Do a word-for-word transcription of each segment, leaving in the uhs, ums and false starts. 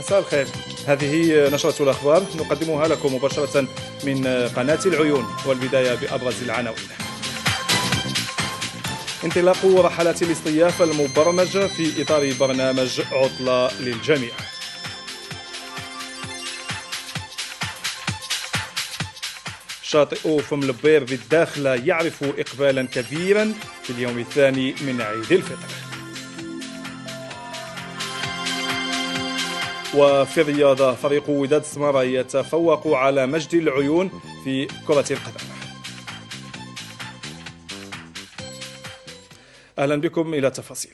مساء الخير، هذه نشرة الأخبار نقدمها لكم مباشرة من قناة العيون، والبداية بأبرز العناوين. انطلاق رحلات الاصطياف المبرمج في إطار برنامج عطلة للجميع. شاطئ فم البير بالداخلة يعرف إقبالا كبيرا في اليوم الثاني من عيد الفطر. وفي الرياضة فريق وداد سمارة يتفوق على مجد العيون في كرة القدم. أهلا بكم إلى التفاصيل.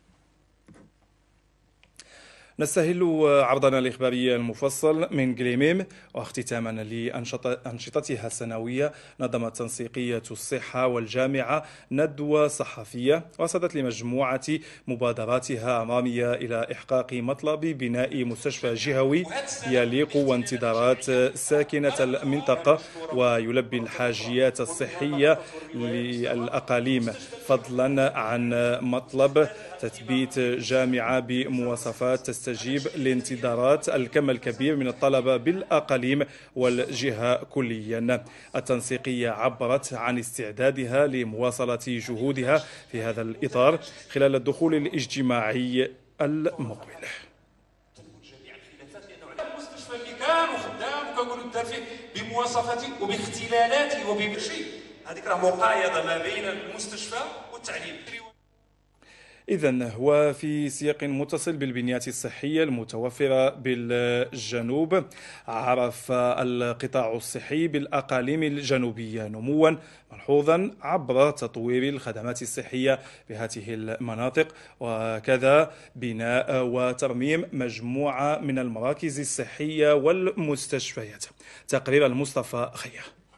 نستهل عرضنا الإخباري المفصل من غليميم، واختتاما لأنشطتها السنوية نظمت تنسيقية الصحة والجامعة ندوة صحفية وصلت لمجموعة مبادراتها الرامية إلى إحقاق مطلب بناء مستشفى جهوي يليق وانتظارات ساكنة المنطقة ويلبي الحاجيات الصحية للأقاليم، فضلا عن مطلب تثبيت جامعة بمواصفات تستجيب لانتظارات الكم الكبير من الطلبة بالأقاليم والجهة كليا. التنسيقية عبرت عن استعدادها لمواصلة جهودها في هذا الإطار خلال الدخول الاجتماعي المقبل. المستشفى اللي كان وخدام وكنقولوا دار فيه بمواصفاته وباختلالاته وبشيء، هذيك راه مقايضة ما بين المستشفى والتعليم. إذن وفي سياق متصل بالبنيات الصحية المتوفرة بالجنوب، عرف القطاع الصحي بالأقاليم الجنوبية نموا ملحوظا عبر تطوير الخدمات الصحية بهذه المناطق، وكذا بناء وترميم مجموعة من المراكز الصحية والمستشفيات. تقرير المصطفى خيا.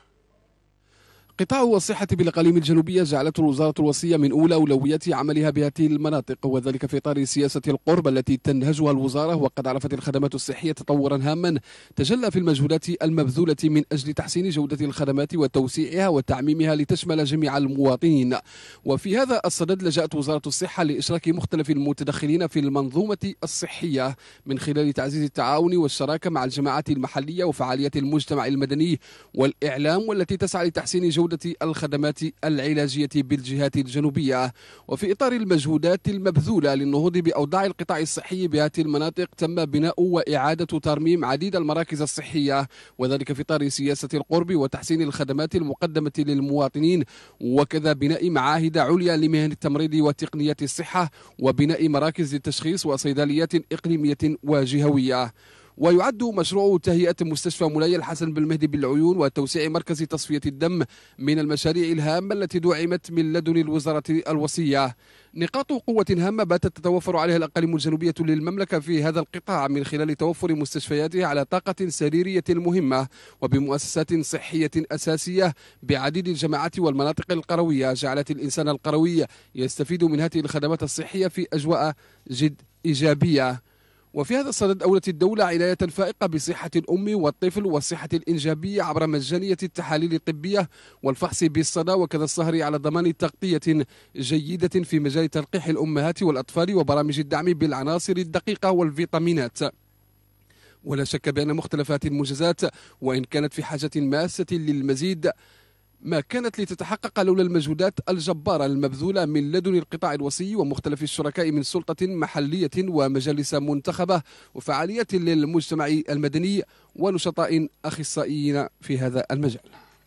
قطاع الصحة بالأقاليم الجنوبية جعلته الوزارة الوصية من أولى أولويات عملها بهذه المناطق، وذلك في إطار سياسة القرب التي تنهجها الوزارة. وقد عرفت الخدمات الصحية تطورا هاما تجلى في المجهودات المبذولة من أجل تحسين جودة الخدمات وتوسيعها وتعميمها لتشمل جميع المواطنين. وفي هذا الصدد لجأت وزارة الصحة لإشراك مختلف المتدخلين في المنظومة الصحية من خلال تعزيز التعاون والشراكة مع الجماعات المحلية وفعاليات المجتمع المدني والإعلام، والتي تسعى لتحسين جودة الخدمات العلاجية بالجهات الجنوبية. وفي إطار المجهودات المبذولة للنهوض بأوضاع القطاع الصحي بهذه المناطق تم بناء وإعادة ترميم عديد المراكز الصحية، وذلك في إطار سياسة القرب وتحسين الخدمات المقدمة للمواطنين، وكذا بناء معاهد عليا لمهن التمريض وتقنيات الصحة، وبناء مراكز للتشخيص وصيدليات إقليمية وجهوية. ويعد مشروع تهيئة مستشفى مولاي الحسن بالمهدي بالعيون وتوسيع مركز تصفية الدم من المشاريع الهامة التي دعمت من لدن الوزارة الوصية. نقاط قوة هامة باتت تتوفر عليها الأقاليم الجنوبية للمملكة في هذا القطاع من خلال توفر مستشفياتها على طاقة سريرية مهمة وبمؤسسات صحية أساسية بعديد الجماعات والمناطق القروية، جعلت الإنسان القروي يستفيد من هذه الخدمات الصحية في أجواء جد إيجابية. وفي هذا الصدد أولت الدولة عناية فائقة بصحة الأم والطفل والصحة الإنجابية عبر مجانية التحاليل الطبية والفحص بالصدى، وكذا السهر على ضمان تغطية جيدة في مجال تلقيح الأمهات والأطفال وبرامج الدعم بالعناصر الدقيقة والفيتامينات. ولا شك بأن مختلف هذه المنجزات وإن كانت في حاجة ماسة للمزيد ما كانت لتتحقق لولا المجهودات الجبارة المبذولة من لدن القطاع الوصي ومختلف الشركاء من سلطة محلية ومجالس منتخبة وفعاليات للمجتمع المدني ونشطاء أخصائيين في هذا المجال.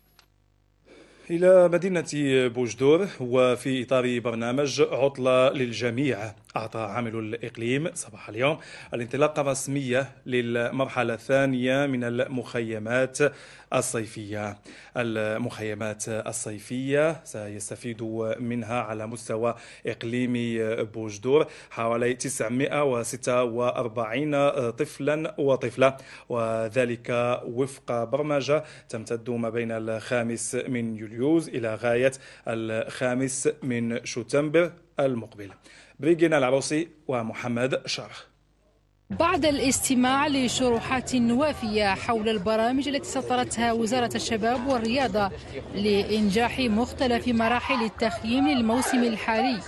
إلى مدينة بوجدور، وفي إطار برنامج عطلة للجميع أعطى عامل الإقليم صباح اليوم الانطلاقة الرسمية للمرحلة الثانية من المخيمات الصيفية. المخيمات الصيفية سيستفيد منها على مستوى إقليم بوجدور حوالي تسعمائة وستة وأربعين طفلا وطفلة، وذلك وفق برمجة تمتد ما بين الخامس من يوليوز إلى غاية الخامس من شتنبر المقبل. بريجينا العروسي ومحمد شرح. بعد الاستماع لشروحات وافية حول البرامج التي سطرتها وزارة الشباب والرياضة لإنجاح مختلف مراحل التخييم للموسم الحالي،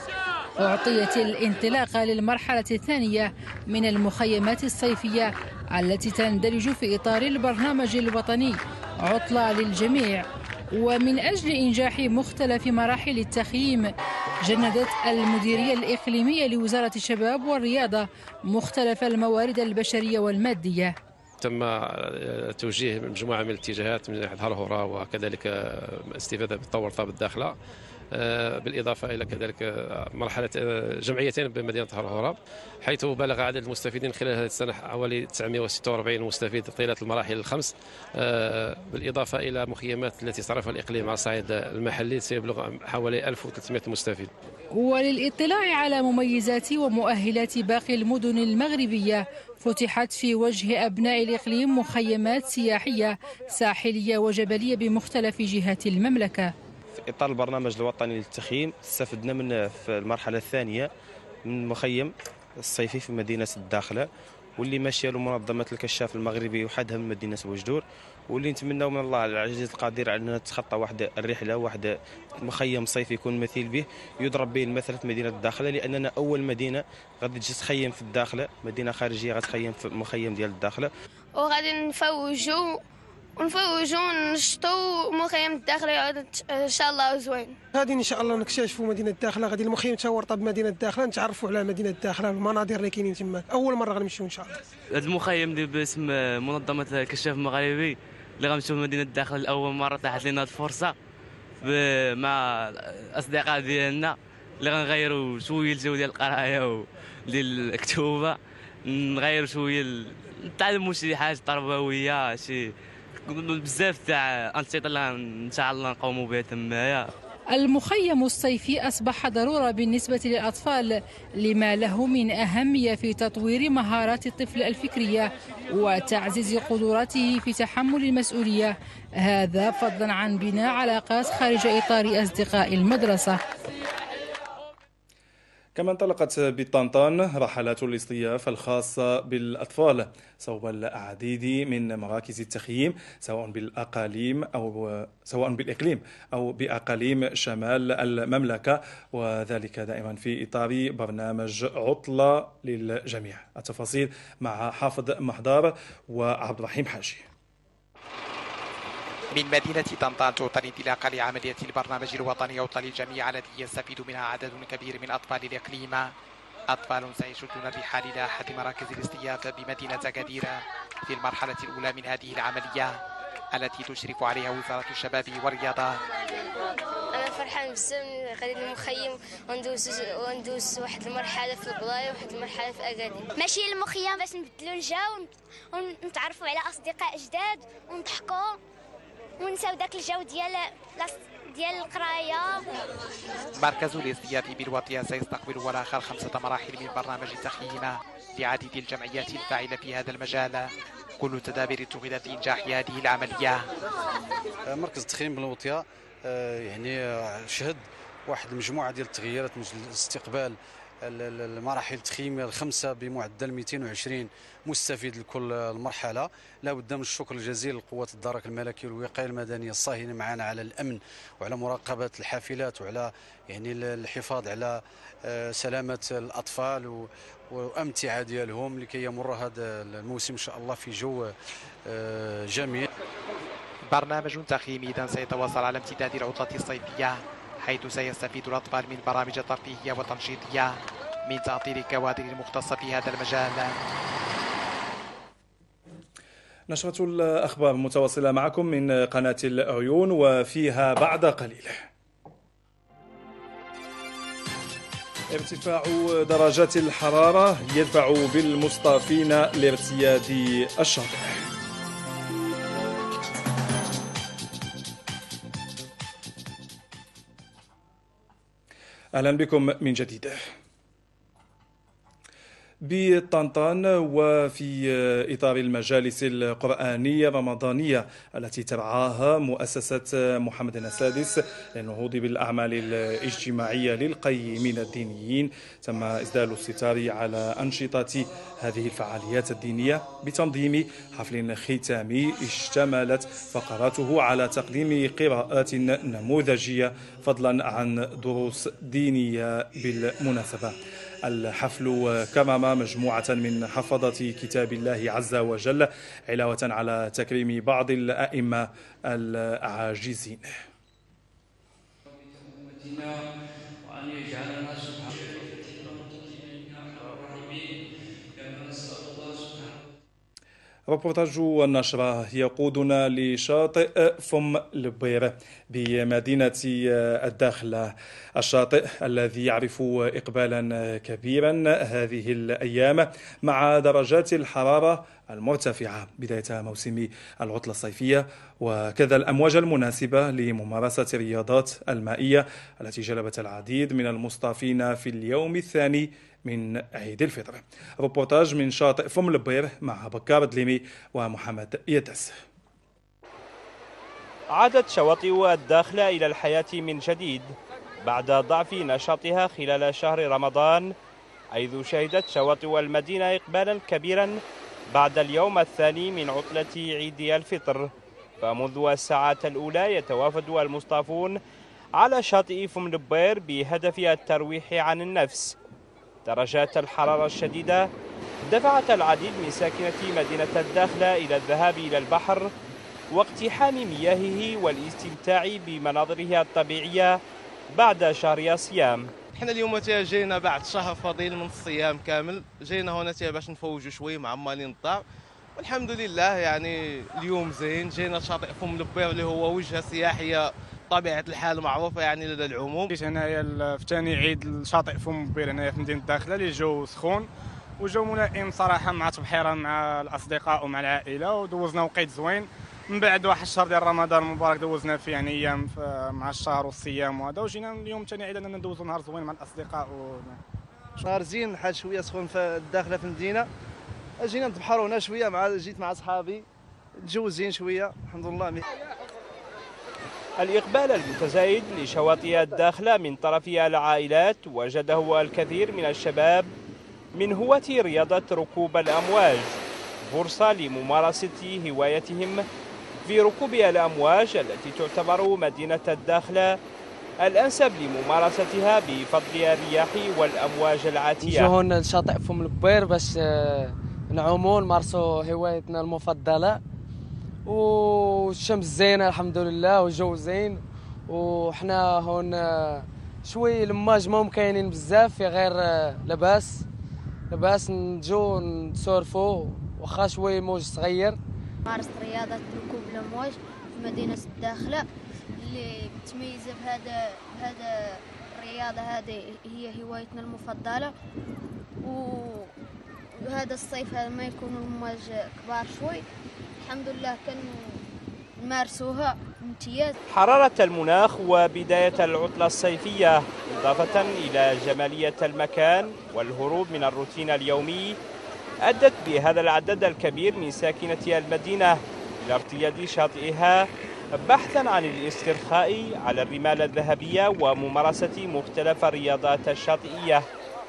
أعطيت الانطلاق للمرحلة الثانية من المخيمات الصيفية التي تندرج في إطار البرنامج الوطني عطلة للجميع. ومن أجل إنجاح مختلف مراحل التخييم جندت المديرية الإقليمية لوزارة الشباب والرياضة مختلف الموارد البشرية والمادية. تم توجيه مجموعة من الاتجاهات من الهرهرة وكذلك استفادة بالتورطة بالداخلة، بالإضافة إلى كذلك مرحلة جمعيتين بمدينة هرهرة، حيث بلغ عدد المستفيدين خلال هذه السنة حوالي تسعمائة وستة وأربعين مستفيد طيلة المراحل الخمس، بالإضافة إلى مخيمات التي صرفها الإقليم على الصعيد المحلي سيبلغ حوالي ألف وثلاثمائة مستفيد. وللإطلاع على مميزات ومؤهلات باقي المدن المغربية فتحت في وجه أبناء الإقليم مخيمات سياحية ساحلية وجبلية بمختلف جهات المملكة. في إطار البرنامج الوطني للتخييم استفدنا من في المرحلة الثانية من مخيم الصيفي في مدينة الداخلة، واللي ماشية له منظمة الكشاف المغربي وحدها من مدينة بوجدور، واللي نتمناو من الله العزيز القدير على أننا نتخطى واحد الرحلة واحد مخيم صيفي يكون مثيل به يضرب به المثل في مدينة الداخلة، لأننا أول مدينة غادي تجي تخيم في الداخلة، مدينة خارجية غتخيم في مخيم ديال الداخلة، وغادي نفوجوا ونفوجوا ونشطوا مخيم الداخله يعود ان شاء الله زوين. غادي ان شاء الله نكتشفوا مدينه الداخله، غادي المخيم تورطه بمدينه الداخله، نتعرفوا على مدينه الداخله والمناظر اللي كاينين تما، اول مره غنمشيو ان شاء الله. هذا المخيم اللي باسم منظمه الكشاف المغربي اللي غنمشيو مدينه الداخله لاول مره، تاحت لنا الفرصه مع الاصدقاء ديالنا اللي غنغيروا شويه الجو ديال القرايه وديال الكتوبه، نغيروا شويه نتعلموا شي حاجه تربويه، شي بزاف تاع انشطه اللي ان شاء الله نقوموا بها تمايا. المخيم الصيفي أصبح ضرورة بالنسبة للأطفال لما له من أهمية في تطوير مهارات الطفل الفكرية وتعزيز قدراته في تحمل المسؤولية، هذا فضلا عن بناء علاقات خارج إطار أصدقاء المدرسة. كما انطلقت بطنطان رحلات الاصطياف الخاصة بالأطفال صوب العديد من مراكز التخييم سواء بالأقاليم أو سواء بالإقليم أو بأقاليم شمال المملكة، وذلك دائما في إطار برنامج عطلة للجميع. التفاصيل مع حافظ محضار وعبد الرحيم حاجي. من مدينة طنطان توطن انطلاقا لعملية البرنامج الوطني عطلة للجميع الذي يستفيد منها عدد كبير من أطفال الإقليم، أطفال سيشدون الرحال إلى أحد مراكز الاصطياف بمدينة أكادير في المرحلة الأولى من هذه العملية التي تشرف عليها وزارة الشباب والرياضة. أنا فرحان بزاف غادي المخيم وندوز وندوز واحد المرحلة في البلايص وواحد المرحلة في أكادير. ماشي المخيم باش نبدلوا الجو ونتعرفوا على أصدقاء جداد ونضحكوا ونساو داك الجو ديال ديال القرايه. مركز الاصطياف بالوطية سيستقبل ولا آخر خمسة مراحل من برنامج التخييم لعديد الجمعيات الفاعلة في هذا المجال، كل التدابير اتخذت لإنجاح هذه العملية. مركز التخييم بالوطية يعني شهد واحد المجموعة ديال التغييرات من استقبال المراحل التخييمية الخمسة بمعدل مئتين وعشرين مستفيد لكل المرحلة. لا بد من الشكر الجزيل لقوات الدرك الملكي والوقاية المدنية الصاهنة معنا على الأمن وعلى مراقبة الحافلات وعلى يعني الحفاظ على سلامة الأطفال والأمتعة ديالهم لكي يمر هذا الموسم إن شاء الله في جو جميل. برنامج تخييمي إذن سيتواصل على امتداد العطلة الصيفية، حيث سيستفيد الأطفال من برامج ترفيهية وتنشيطية من تأطير الكوادر المختصة في هذا المجال. نشرة الأخبار متواصلة معكم من قناة العيون، وفيها بعد قليل ارتفاع درجات الحرارة يدفع بالمصطافين لارتياد الشاطئ. أهلا بكم من جديد. بطنطان وفي إطار المجالس القرآنية الرمضانية التي ترعاها مؤسسة محمد السادس للنهوض بالأعمال الاجتماعية للقيمين الدينيين، تم إسدال الستار على أنشطة هذه الفعاليات الدينية بتنظيم حفل ختامي اشتملت فقراته على تقديم قراءات نموذجية فضلا عن دروس دينية بالمناسبة. الحفل كرم مجموعة من حفظة كتاب الله عز وجل علاوة على تكريم بعض الأئمة العاجزين. ربورتاج النشرة يقودنا لشاطئ فم لبير بمدينة الداخلة، الشاطئ الذي يعرف إقبالا كبيرا هذه الأيام مع درجات الحرارة المرتفعة بداية موسم العطلة الصيفية، وكذا الأمواج المناسبة لممارسة الرياضات المائية التي جلبت العديد من المصطافين في اليوم الثاني من عيد الفطر. ريبورتاج من شاطئ فم لبير مع بكار دليمي ومحمد يدس. عادت شواطئ الداخلة إلى الحياة من جديد بعد ضعف نشاطها خلال شهر رمضان، حيث شهدت شواطئ المدينة إقبالا كبيرا بعد اليوم الثاني من عطلة عيد الفطر. فمنذ الساعات الأولى يتوافد المصطافون على شاطئ فم لبير بهدف الترويح عن النفس. درجات الحرارة الشديدة دفعت العديد من ساكنة مدينة الداخلة إلى الذهاب إلى البحر واقتحام مياهه والاستمتاع بمناظرها الطبيعية بعد شهر الصيام. احنا اليوم جينا بعد شهر فضيل من الصيام كامل، جينا هنا باش نفوجوا شوي معمالين الدار، والحمد لله يعني اليوم زين. جينا شاطئ فم لبير اللي هو وجهة سياحية طبيعة الحال معروفة يعني لدى العموم. جيت هنايا في ثاني عيد شاطئ فم لبير هنايا في مدينة الداخلة اللي جو سخون وجو ملائم صراحة مع تبحيرة مع الأصدقاء ومع العائلة، ودوزنا وقيت زوين من بعد واحد الشهر ديال رمضان المبارك دوزنا فيه يعني ايام مع الشهر والصيام وهذا، وجينا اليوم ثاني عيد اننا ندوزوا نهار زوين مع الاصدقاء و... نهار زين، حال شويه سخون في الداخله في المدينه، جينا نتبحروا هنا شويه مع جيت مع اصحابي، الجو زين شويه الحمد لله. الإقبال المتزايد لشواطئ الداخلة من طرف العائلات وجده الكثير من الشباب من هواة رياضة ركوب الأمواج، فرصة لممارسة هوايتهم في ركوب الأمواج التي تعتبر مدينة الداخلة الأنسب لممارستها بفضل الرياح والأمواج العاتية. نجو هنا لشاطئ فم لبير باش نعوموا نمارسوا هوايتنا المفضلة، والشمس زينة الحمد لله والجو زين، وحنا هون شوي الماج ما كاينين بزاف في غير لاباس لاباس نجو نسورفوا واخا شوي موج صغير. مارست رياضة ركوب الأمواج في مدينة الداخلة اللي متميزة بهذا بهذا الرياضة، هذه هي هوايتنا المفضلة، وهذا الصيف هذا ما يكون الأمواج كبار شوي الحمد لله كان نمارسوها امتياز. حرارة المناخ وبداية العطلة الصيفية إضافة إلى جمالية المكان والهروب من الروتين اليومي أدت بهذا العدد الكبير من ساكنة المدينة إلى ارتياد شاطئها بحثا عن الاسترخاء على الرمال الذهبية وممارسة مختلف الرياضات الشاطئية.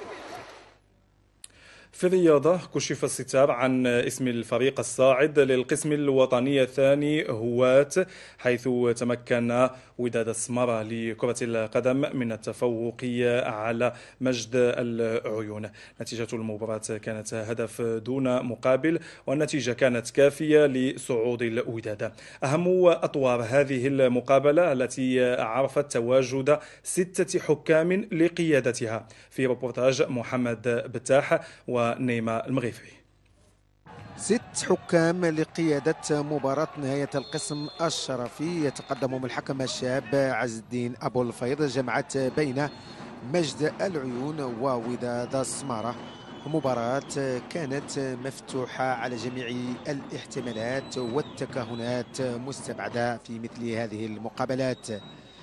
في الرياضة كشف الستار عن اسم الفريق الصاعد للقسم الوطني الثاني هواة، حيث تمكن وداد السمرة لكرة القدم من التفوق على مجد العيون. نتيجة المباراة كانت هدف دون مقابل، والنتيجة كانت كافية لصعود الوداد. أهم أطوار هذه المقابلة التي عرفت تواجد ستة حكام لقيادتها، في ريبورتاج محمد بتاح ونيمة المغيفي. ست حكام لقيادة مباراة نهاية القسم الشرفي، يتقدمهم الحكم الشاب عز الدين أبو الفيض، جمعت بين مجد العيون ووداد السمارة. مباراة كانت مفتوحة على جميع الاحتمالات والتكهنات مستبعدة في مثل هذه المقابلات.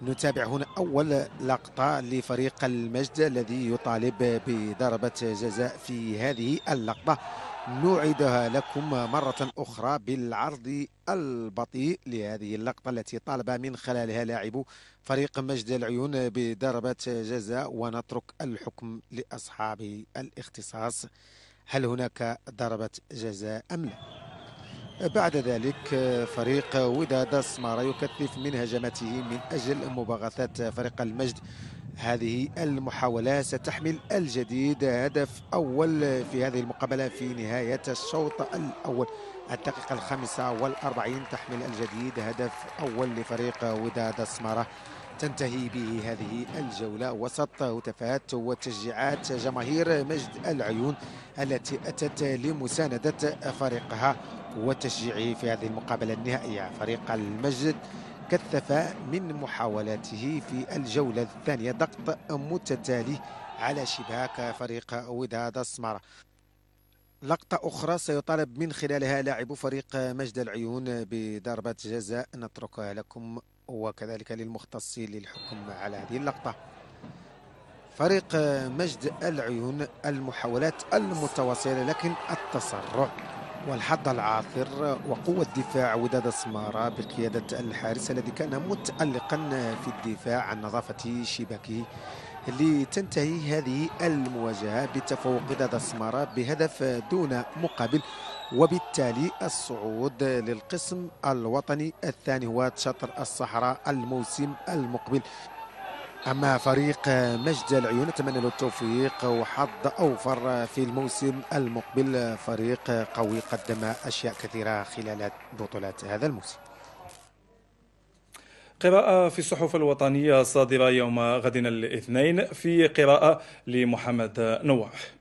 نتابع هنا أول لقطة لفريق المجد الذي يطالب بضربة جزاء في هذه اللقطة. نعيدها لكم مرة أخرى بالعرض البطيء لهذه اللقطة التي طالب من خلالها لاعبو فريق مجد العيون بضربة جزاء، ونترك الحكم لأصحاب الاختصاص هل هناك ضربة جزاء أم لا. بعد ذلك فريق وداد السمارة يكثف من هجماته من أجل مباغتة فريق المجد. هذه المحاولة ستحمل الجديد هدف أول في هذه المقابلة في نهاية الشوط الأول. الدقيقة الخامسة والأربعين تحمل الجديد هدف أول لفريق وداد السمارة. تنتهي به هذه الجولة وسط هتافات وتشجيعات جماهير مجد العيون التي أتت لمساندة فريقها وتشجيعه في هذه المقابلة النهائية. فريق المجد كثف من محاولاته في الجولة الثانية ضغط متتالي على شباك فريق وداد السمارة. لقطة أخرى سيطالب من خلالها لاعب فريق مجد العيون بضربة جزاء، نتركها لكم وكذلك للمختصين للحكم على هذه اللقطة. فريق مجد العيون المحاولات المتواصلة لكن التسرع والحظ العاثر وقوة دفاع وداد السمارة بقيادة الحارس الذي كان متألقا في الدفاع عن نظافة شباكه، لتنتهي هذه المواجهة بتفوق وداد السمارة بهدف دون مقابل، وبالتالي الصعود للقسم الوطني الثاني هو شطر الصحراء الموسم المقبل. أما فريق مجد العيون نتمنى له التوفيق وحظ أوفر في الموسم المقبل. فريق قوي قدم أشياء كثيرة خلال بطولات هذا الموسم. قراءة في الصحف الوطنية الصادرة يوم غد الاثنين، في قراءة لمحمد نواح.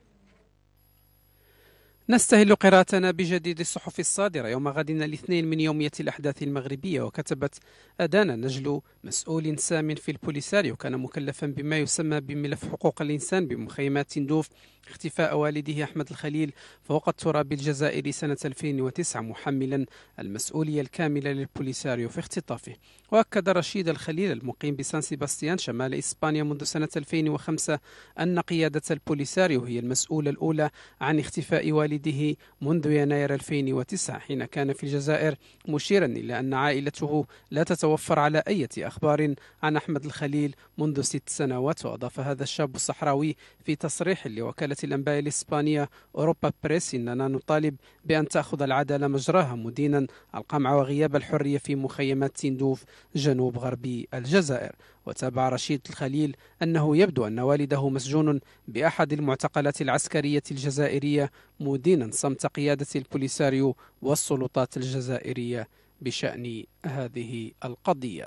نستهل قراءتنا بجديد الصحف الصادرة يوم غد الاثنين من يومية الأحداث المغربية. وكتبت: أدان نجل مسؤول سام في البوليساريو كان مكلفا بما يسمى بملف حقوق الإنسان بمخيمات تندوف اختفاء والده أحمد الخليل فوق التراب الجزائري سنة ألفين وتسعة، محملا المسؤولية الكاملة للبوليساريو في اختطافه. وأكد رشيد الخليل المقيم بسان سيباستيان شمال إسبانيا منذ سنة ألفين وخمسة أن قيادة البوليساريو هي المسؤولة الأولى عن اختفاء والده منذ يناير ألفين وتسعة حين كان في الجزائر، مشيرا إلى أن عائلته لا تتوفر على أي أخبار عن أحمد الخليل منذ ست سنوات. وأضاف هذا الشاب الصحراوي في تصريح لوكالة الأنباء الإسبانية أوروبا بريس: إننا نطالب بأن تأخذ العدالة مجراها، مدينا القمع وغياب الحرية في مخيمات تندوف جنوب غربي الجزائر. وتابع رشيد الخليل أنه يبدو أن والده مسجون بأحد المعتقلات العسكرية الجزائرية، مدينا صمت قيادة البوليساريو والسلطات الجزائرية بشأن هذه القضية.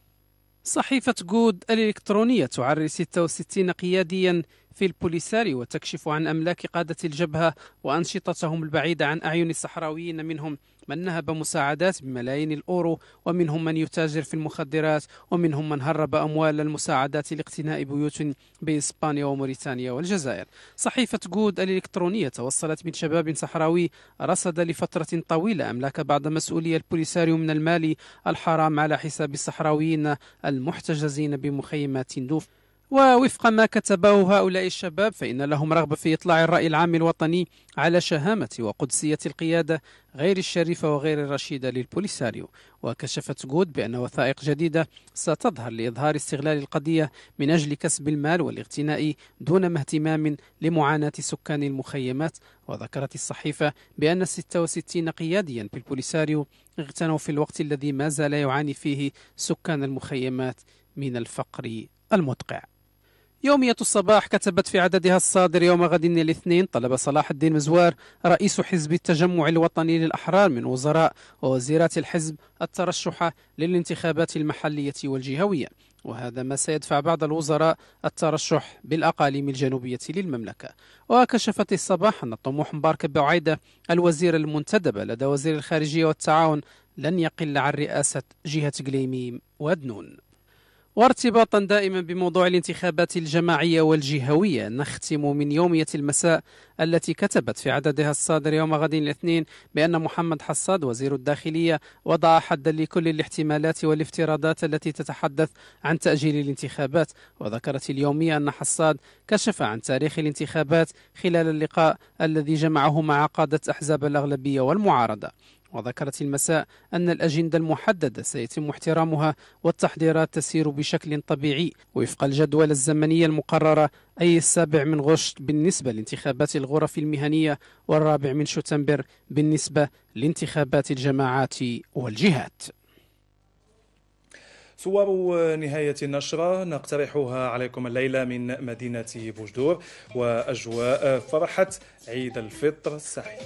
صحيفة جود الإلكترونية تعري ستة وستين قياديا في البوليساريو وتكشف عن أملاك قادة الجبهة وأنشطتهم البعيدة عن أعين الصحراويين، منهم من نهب مساعدات بملايين الأورو، ومنهم من يتاجر في المخدرات، ومنهم من هرب أموال المساعدات لاقتناء بيوت بإسبانيا وموريتانيا والجزائر. صحيفة جود الإلكترونية توصلت من شباب صحراوي رصد لفترة طويلة أملاك بعض مسؤولي البوليساريو من المال الحرام على حساب الصحراويين المحتجزين بمخيمات تندوف. ووفق ما كتبه هؤلاء الشباب فإن لهم رغبة في إطلاع الرأي العام الوطني على شهامة وقدسية القيادة غير الشريفة وغير الرشيدة للبوليساريو. وكشفت جود بأن وثائق جديدة ستظهر لإظهار استغلال القضية من أجل كسب المال والاغتناء دون ما اهتمام لمعاناة سكان المخيمات. وذكرت الصحيفة بأن ستة وستين قياديا بالبوليساريو اغتنوا في الوقت الذي ما زال يعاني فيه سكان المخيمات من الفقر المدقع. يومية الصباح كتبت في عددها الصادر يوم غد الاثنين: طلب صلاح الدين مزوار رئيس حزب التجمع الوطني للأحرار من وزراء ووزيرات الحزب الترشح للانتخابات المحلية والجهوية، وهذا ما سيدفع بعض الوزراء الترشح بالأقاليم الجنوبية للمملكة. وكشفت الصباح أن الطموح مبارك بعيدة الوزير المنتدب لدى وزير الخارجية والتعاون لن يقل عن رئاسة جهة قليميم ودنون. وارتباطا دائما بموضوع الانتخابات الجماعية والجهوية، نختم من يومية المساء التي كتبت في عددها الصادر يوم غد الاثنين بأن محمد حصاد وزير الداخلية وضع حدا لكل الاحتمالات والافتراضات التي تتحدث عن تأجيل الانتخابات. وذكرت اليومية أن حصاد كشف عن تاريخ الانتخابات خلال اللقاء الذي جمعه مع قادة أحزاب الأغلبية والمعارضة. وذكرت المساء أن الأجندة المحددة سيتم احترامها والتحضيرات تسير بشكل طبيعي وفق الجدول الزمنية المقررة، أي السابع من غشت بالنسبة لانتخابات الغرف المهنية والرابع من شتنبر بالنسبة لانتخابات الجماعات والجهات. صور نهاية النشرة نقترحها عليكم الليلة من مدينة بوجدور وأجواء فرحة عيد الفطر السعيد.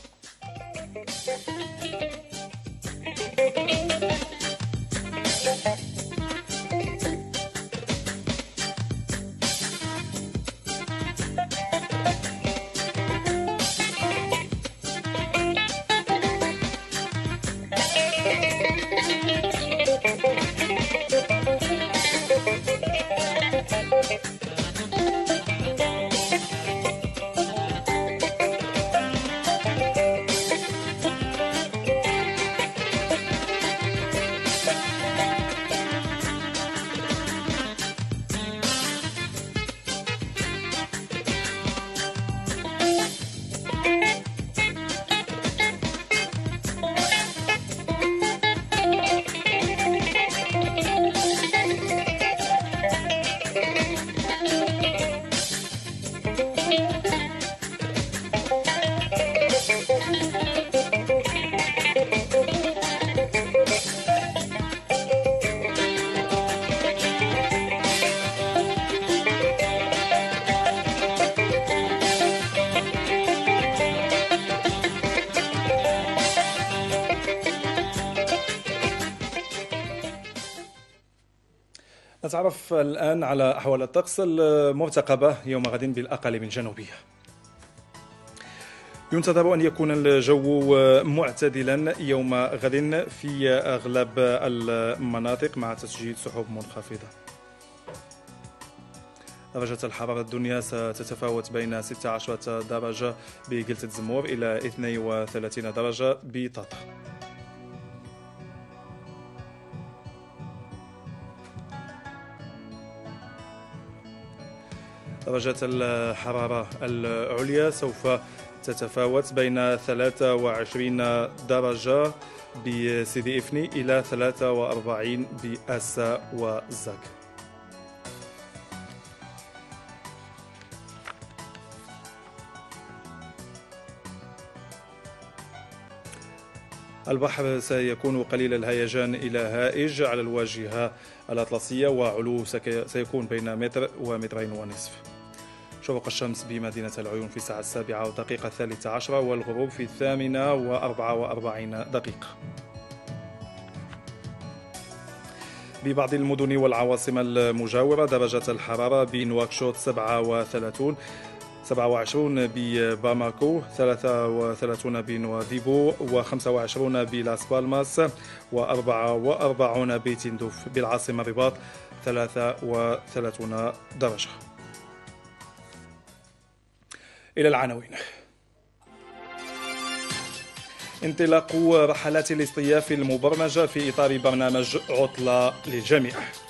نتعرف الآن على أحوال الطقس المرتقبة يوم غد بالأقاليم الجنوبية. ينتظر أن يكون الجو معتدلا يوم غد في أغلب المناطق مع تسجيل سحب منخفضة. درجة الحرارة الدنيا ستتفاوت بين ستة عشر درجة بجلة الزمور إلى اثنين وثلاثين درجة بطاطا. درجة الحرارة العليا سوف تتفاوت بين ثلاثة وعشرين درجة بسيدي إفني إلى ثلاثة وأربعين بأسا وزاك. البحر سيكون قليل الهيجان إلى هائج على الواجهة الأطلسية، وعلو سيكون بين متر ومترين ونصف. شروق الشمس بمدينة العيون في الساعة السابعة ودقيقة الثالثة عشرة، والغروب في الثامنة وأربعة وأربعين دقيقة. ببعض المدن والعواصم المجاورة درجة الحرارة بنواكشوط سبعة وثلاثين، سبعة وعشرين بباماكو، ثلاثة وثلاثين بنواديبو، وخمسة وعشرين بلاس بالماس، وأربعة وأربعين بتندوف. بالعاصمة الرباط ثلاثة وثلاثين درجة. إلى العناوين. انطلاق رحلات الاصطياف المبرمجة في إطار برنامج عطلة للجميع.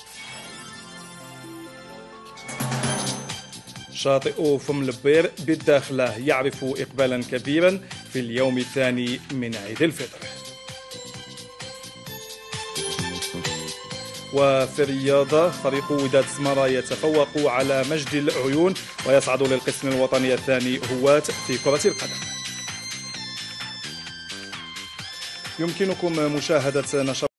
شاطئ فم لبير بالداخلة يعرف إقبالا كبيرا في اليوم الثاني من عيد الفطر. وفي الرياضة فريق وداد سمارة يتفوق على مجد العيون ويصعد للقسم الوطني الثاني هواة في كرة القدم. يمكنكم مشاهدة نشاط